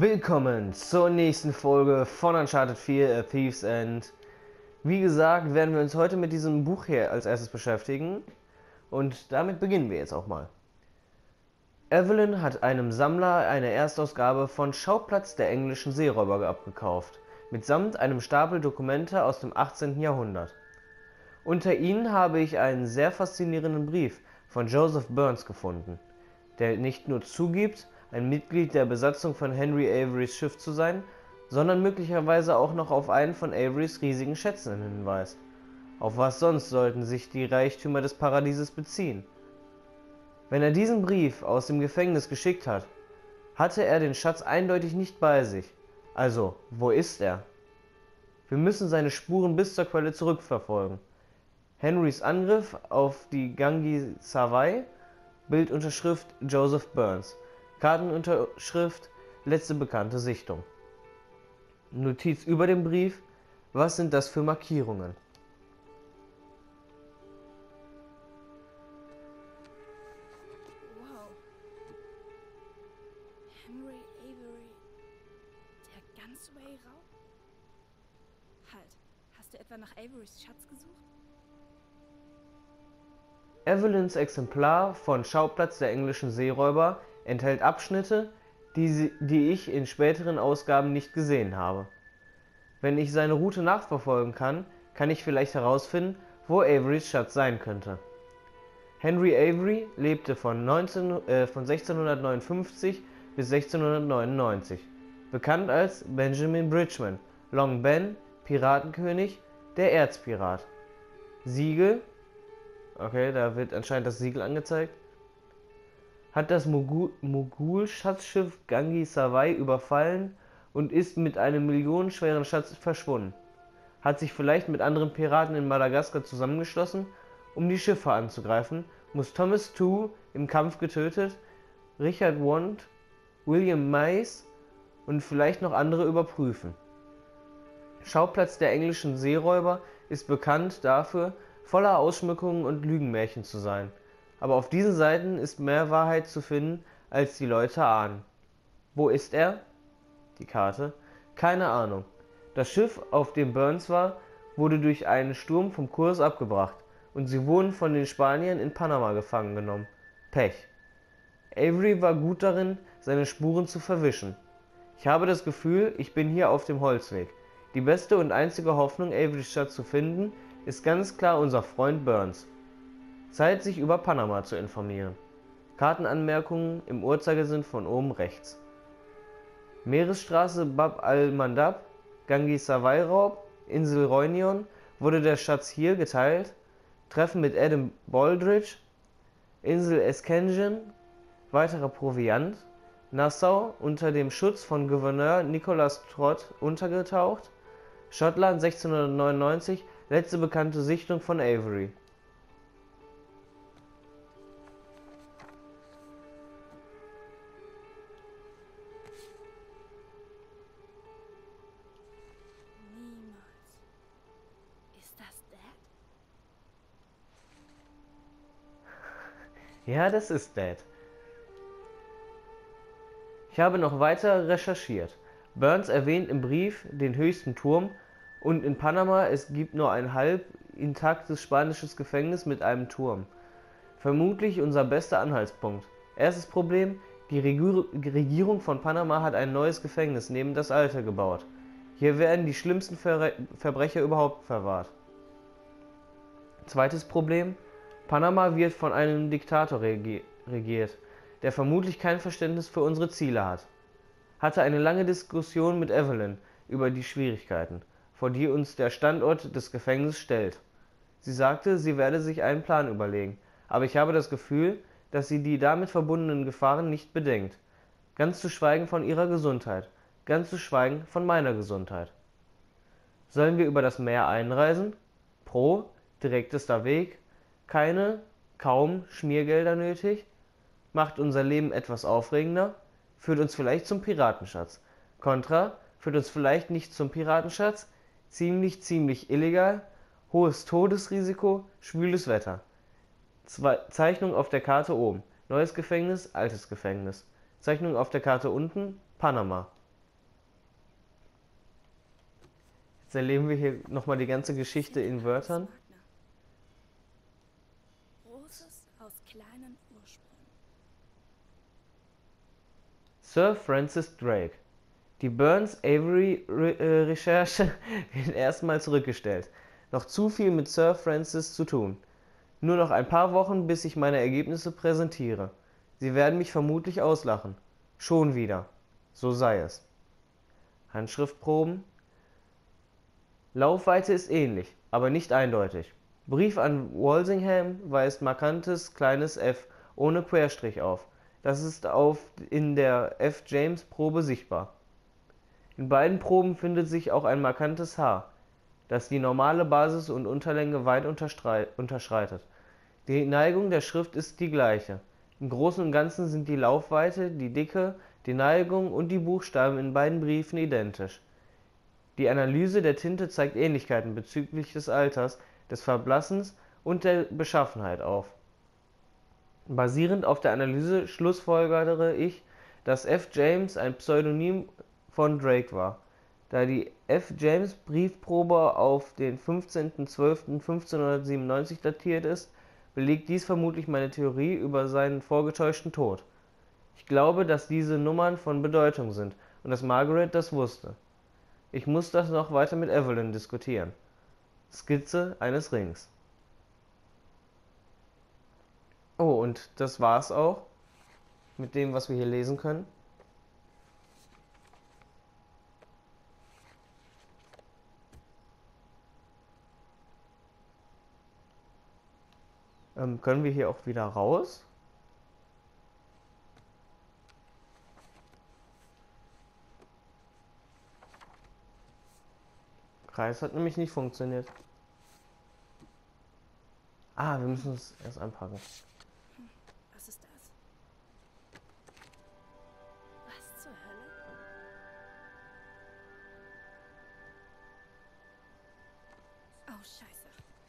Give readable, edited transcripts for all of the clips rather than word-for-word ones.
Willkommen zur nächsten Folge von Uncharted 4, A Thief's End. Wie gesagt, werden wir uns heute mit diesem Buch hier als erstes beschäftigen. Und damit beginnen wir jetzt auch mal. Evelyn hat einem Sammler eine Erstausgabe von Schauplatz der englischen Seeräuber abgekauft, mitsamt einem Stapel Dokumente aus dem 18. Jahrhundert. Unter ihnen habe ich einen sehr faszinierenden Brief von Joseph Burns gefunden, der nicht nur zugibt, ein Mitglied der Besatzung von Henry Averys Schiff zu sein, sondern möglicherweise auch noch auf einen von Averys riesigen Schätzen hinweist. Auf was sonst sollten sich die Reichtümer des Paradieses beziehen? Wenn er diesen Brief aus dem Gefängnis geschickt hat, hatte er den Schatz eindeutig nicht bei sich. Also, wo ist er? Wir müssen seine Spuren bis zur Quelle zurückverfolgen. Henrys Angriff auf die Gangi Sawai, Bildunterschrift Joseph Burns, Kartenunterschrift letzte bekannte Sichtung. Notiz über dem Brief: Was sind das für Markierungen? Wow. Henry Avery. Der Gunsway-Raub? Halt. Hast du etwa nach Averys Schatz gesucht? Evelyns Exemplar von Schauplatz der englischen Seeräuber enthält Abschnitte, die ich in späteren Ausgaben nicht gesehen habe. Wenn ich seine Route nachverfolgen kann, kann ich vielleicht herausfinden, wo Averys Schatz sein könnte. Henry Avery lebte von 1659 bis 1699, bekannt als Benjamin Bridgman, Long Ben, Piratenkönig, der Erzpirat. Siegel, okay, da wird anscheinend das Siegel angezeigt, hat das Mogul-Schatzschiff Gangi Sawai überfallen und ist mit einem millionenschweren Schatz verschwunden. Hat sich vielleicht mit anderen Piraten in Madagaskar zusammengeschlossen, um die Schiffe anzugreifen, muss Thomas Tew im Kampf getötet, Richard Want, William Mays und vielleicht noch andere überprüfen. Schauplatz der englischen Seeräuber ist bekannt dafür, voller Ausschmückungen und Lügenmärchen zu sein. Aber auf diesen Seiten ist mehr Wahrheit zu finden, als die Leute ahnen. Wo ist er? Die Karte. Keine Ahnung. Das Schiff, auf dem Burns war, wurde durch einen Sturm vom Kurs abgebracht und sie wurden von den Spaniern in Panama gefangen genommen. Pech. Avery war gut darin, seine Spuren zu verwischen. Ich habe das Gefühl, ich bin hier auf dem Holzweg. Die beste und einzige Hoffnung, Averys Schatz zu finden, ist ganz klar unser Freund Burns. Zeit, sich über Panama zu informieren. Kartenanmerkungen im Uhrzeigersinn von oben rechts. Meeresstraße Bab al-Mandab, Gangi Sawai Raub, Insel Reunion, wurde der Schatz hier geteilt. Treffen mit Adam Baldridge, Insel Escanjen, weiterer Proviant. Nassau unter dem Schutz von Gouverneur Nicholas Trott untergetaucht. Schottland 1699, letzte bekannte Sichtung von Avery. Niemals. Ist das Dad? Ja, das ist Dad. Ich habe noch weiter recherchiert. Burns erwähnt im Brief den höchsten Turm und in Panama es gibt nur ein halb intaktes spanisches Gefängnis mit einem Turm. Vermutlich unser bester Anhaltspunkt. Erstes Problem: Die Regierung von Panama hat ein neues Gefängnis neben das alte gebaut. Hier werden die schlimmsten Verbrecher überhaupt verwahrt. Zweites Problem: Panama wird von einem Diktator regiert, der vermutlich kein Verständnis für unsere Ziele hat. Hatte eine lange Diskussion mit Evelyn über die Schwierigkeiten, vor die uns der Standort des Gefängnisses stellt. Sie sagte, sie werde sich einen Plan überlegen, aber ich habe das Gefühl, dass sie die damit verbundenen Gefahren nicht bedenkt. Ganz zu schweigen von ihrer Gesundheit, ganz zu schweigen von meiner Gesundheit. Sollen wir über das Meer einreisen? Pro, direktester Weg, kaum Schmiergelder nötig, macht unser Leben etwas aufregender, führt uns vielleicht zum Piratenschatz. Contra, führt uns vielleicht nicht zum Piratenschatz, ziemlich illegal, hohes Todesrisiko, schwüles Wetter. Zeichnung auf der Karte oben, neues Gefängnis, altes Gefängnis. Zeichnung auf der Karte unten, Panama. Jetzt erleben wir hier nochmal die ganze Geschichte in Wörtern. Großes aus kleinen Ursprüngen. Sir Francis Drake. Die Burns-Avery-Recherche wird erstmal zurückgestellt. Noch zu viel mit Sir Francis zu tun. Nur noch ein paar Wochen, bis ich meine Ergebnisse präsentiere. Sie werden mich vermutlich auslachen. Schon wieder. So sei es. Handschriftproben. Laufweite ist ähnlich, aber nicht eindeutig. Brief an Walsingham weist markantes kleines f ohne Querstrich auf. Das ist in der F. James Probe sichtbar. In beiden Proben findet sich auch ein markantes H, das die normale Basis- und Unterlänge weit unterschreitet. Die Neigung der Schrift ist die gleiche. Im Großen und Ganzen sind die Laufweite, die Dicke, die Neigung und die Buchstaben in beiden Briefen identisch. Die Analyse der Tinte zeigt Ähnlichkeiten bezüglich des Alters, des Verblassens und der Beschaffenheit auf. Basierend auf der Analyse schlussfolgere ich, dass F. James ein Pseudonym von Drake war. Da die F. James Briefprobe auf den 15.12.1597 datiert ist, belegt dies vermutlich meine Theorie über seinen vorgetäuschten Tod. Ich glaube, dass diese Nummern von Bedeutung sind und dass Margaret das wusste. Ich muss das noch weiter mit Evelyn diskutieren. Skizze eines Rings. Oh, und das war's auch mit dem, was wir hier lesen können. Können wir hier auch wieder raus? Kreis hat nämlich nicht funktioniert. Ah, wir müssen es erst anpacken. Was ist das? Was zur Hölle? Oh, Scheiße.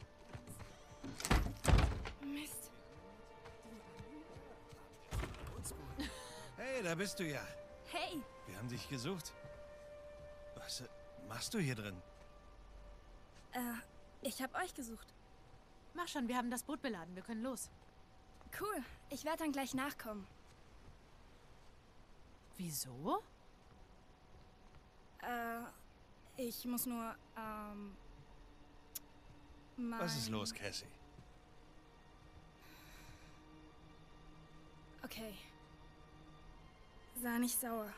Mist. Hey, da bist du ja. Hey! Wir haben dich gesucht. Was machst du hier drin? Ich hab euch gesucht. Mach schon, wir haben das Boot beladen. Wir können los. Cool. Ich werde dann gleich nachkommen. Wieso? Ich muss nur, Was ist los, Cassie? Okay. Sei nicht sauer.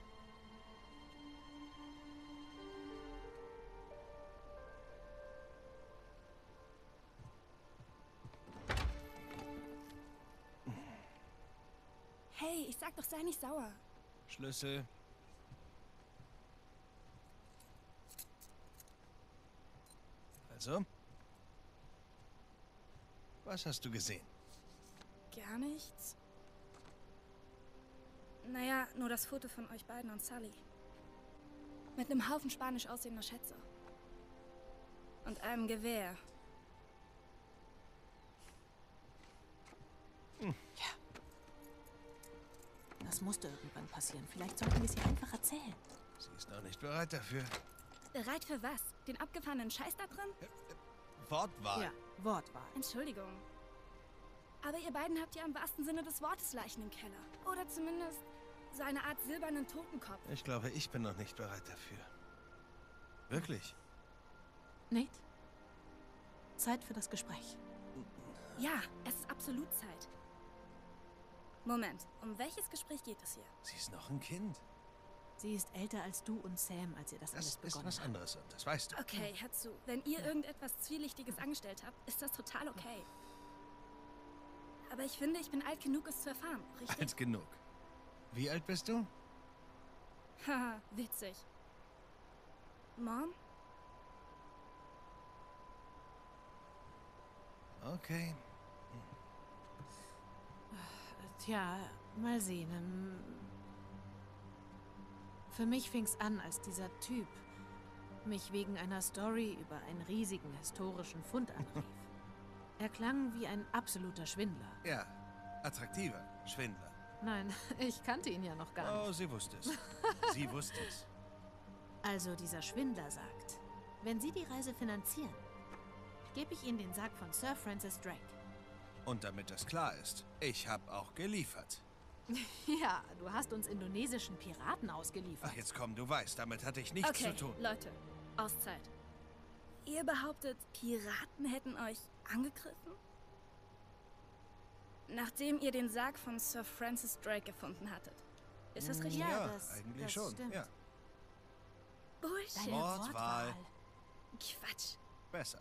Hey, ich sag doch, sei nicht sauer. Schlüssel. Also? Was hast du gesehen? Gar nichts. Naja, nur das Foto von euch beiden und Sully. Mit einem Haufen spanisch aussehender Schätze. Und einem Gewehr. Das musste irgendwann passieren. Vielleicht sollten wir es ihr einfach erzählen. Sie ist noch nicht bereit dafür. Bereit für was? Den abgefahrenen Scheiß da drin? Wortwahl. Ja, Wortwahl. Entschuldigung. Aber ihr beiden habt ja im wahrsten Sinne des Wortes Leichen im Keller. Oder zumindest so eine Art silbernen Totenkopf. Ich glaube, ich bin noch nicht bereit dafür. Wirklich? Nate? Zeit für das Gespräch. Ja, es ist absolut Zeit. Moment, um welches Gespräch geht es hier? Sie ist noch ein Kind. Sie ist älter als du und Sam, als ihr das alles Das ist begonnen was habt. anderes und das weißt du. Okay, hör zu. Wenn ihr irgendetwas Zwielichtiges angestellt habt, ist das total okay. Aber ich finde, ich bin alt genug, es zu erfahren, richtig? Alt genug. Wie alt bist du? Haha, witzig. Mom? Okay. Tja, mal sehen. Für mich fing's an, als dieser Typ mich wegen einer Story über einen riesigen historischen Fund anrief. Er klang wie ein absoluter Schwindler. Ja, attraktiver Schwindler. Nein, ich kannte ihn ja noch gar nicht. Oh, sie wusste es. Sie wusste es. Also dieser Schwindler sagt, Wenn Sie die Reise finanzieren, gebe ich Ihnen den Sarg von Sir Francis Drake. Und damit das klar ist, ich habe auch geliefert. Ja, du hast uns indonesischen Piraten ausgeliefert. Ach, jetzt komm, du weißt, damit hatte ich nichts Okay, zu tun. Leute, Auszeit. Ihr behauptet, Piraten hätten euch angegriffen? Nachdem ihr den Sarg von Sir Francis Drake gefunden hattet. Ist das richtig? Ja, Ja, das eigentlich das schon. Stimmt. Ja, Bullshit. Deine Wortwahl. Quatsch. besser.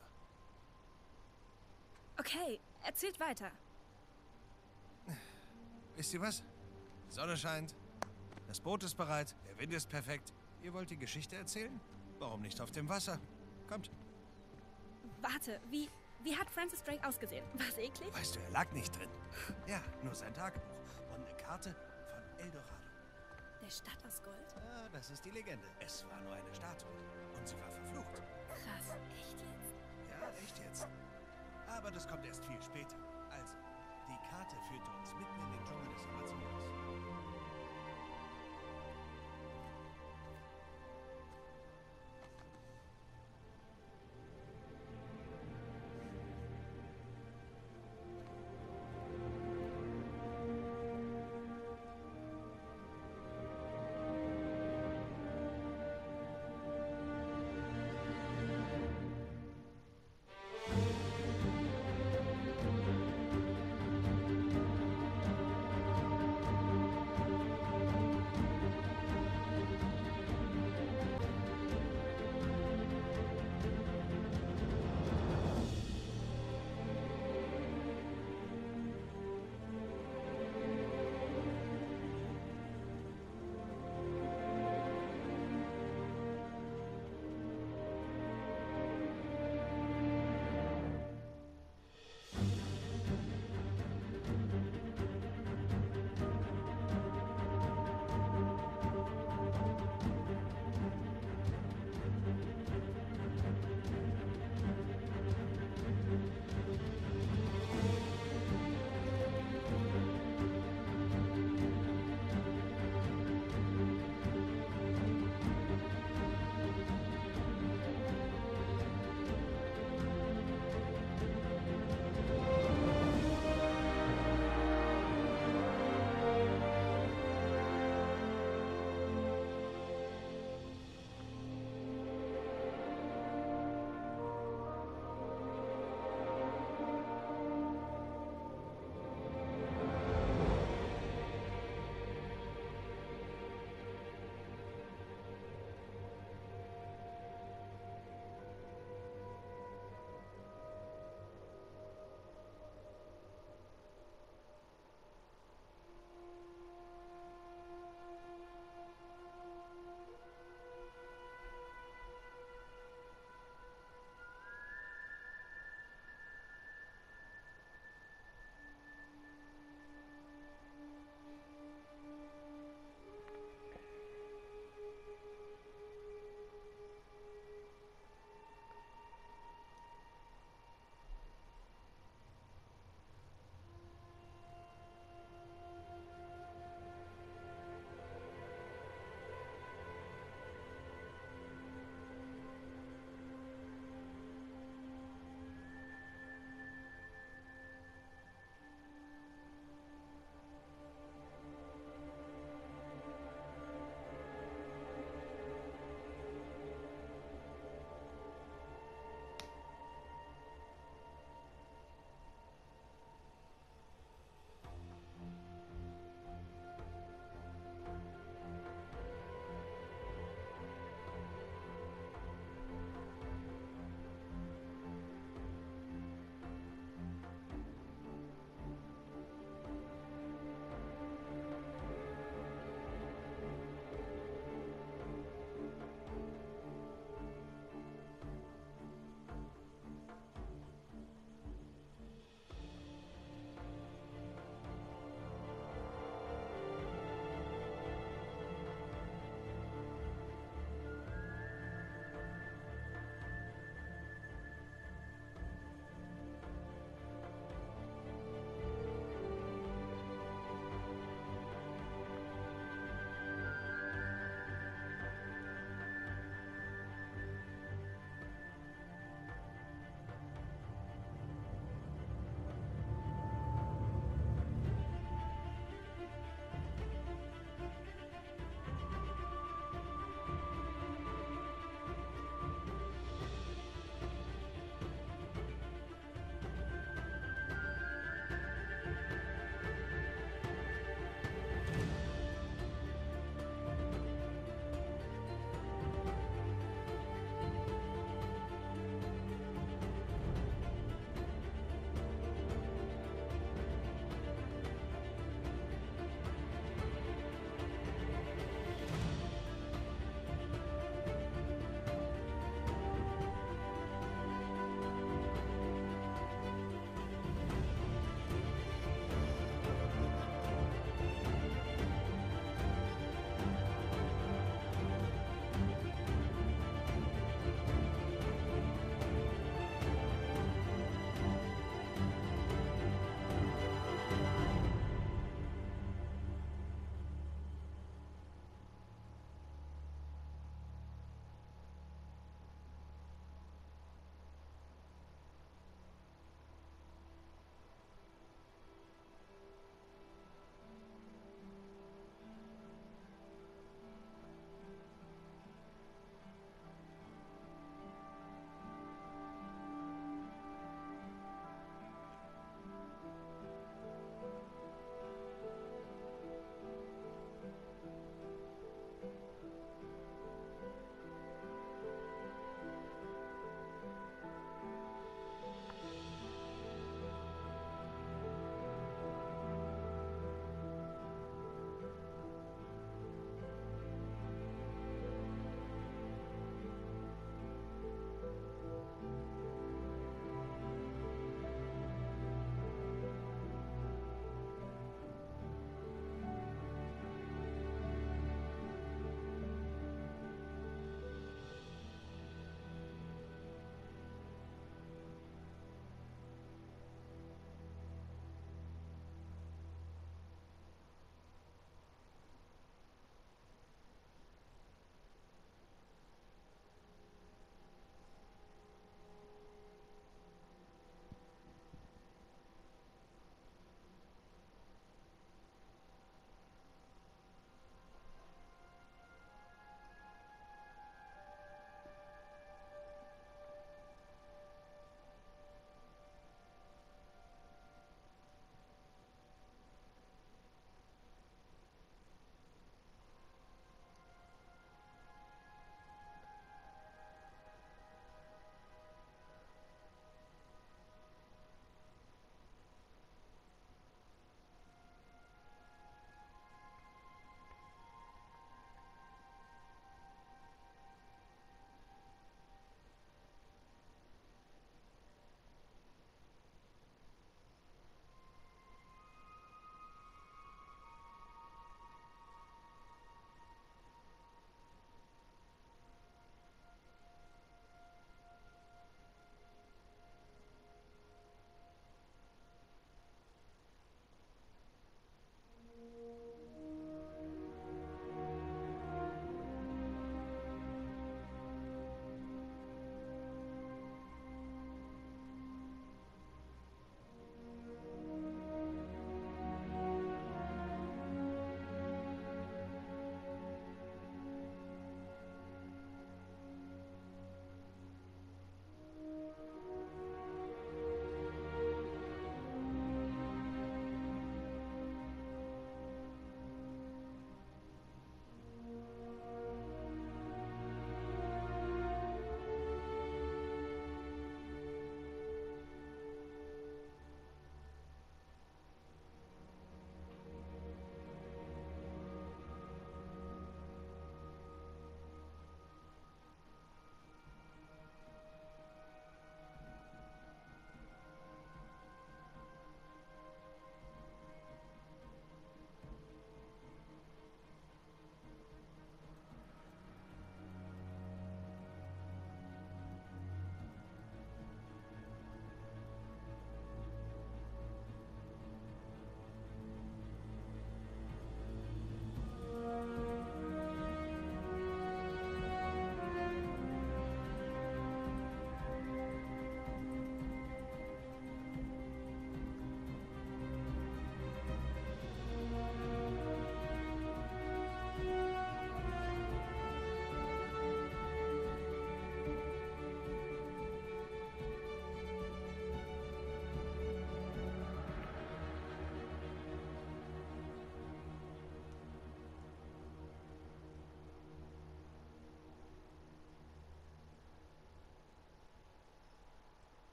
Okay, erzählt weiter. Wisst ihr was? Die Sonne scheint, das Boot ist bereit, der Wind ist perfekt. Ihr wollt die Geschichte erzählen? Warum nicht auf dem Wasser? Kommt. Warte, wie hat Francis Drake ausgesehen? War's eklig? Weißt du, er lag nicht drin. Ja, nur sein Tagebuch und eine Karte von Eldorado. Der Stadt aus Gold? Ja, das ist die Legende. Es war nur eine Statue und sie war verflucht. Krass, echt jetzt? Ja, echt jetzt. Aber das kommt erst viel später. Also, die Karte führte uns mitten in den Dschungel des Amazonas.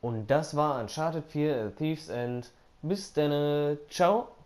Und das war Uncharted 4 A Thief's End. Bis dann. Ciao.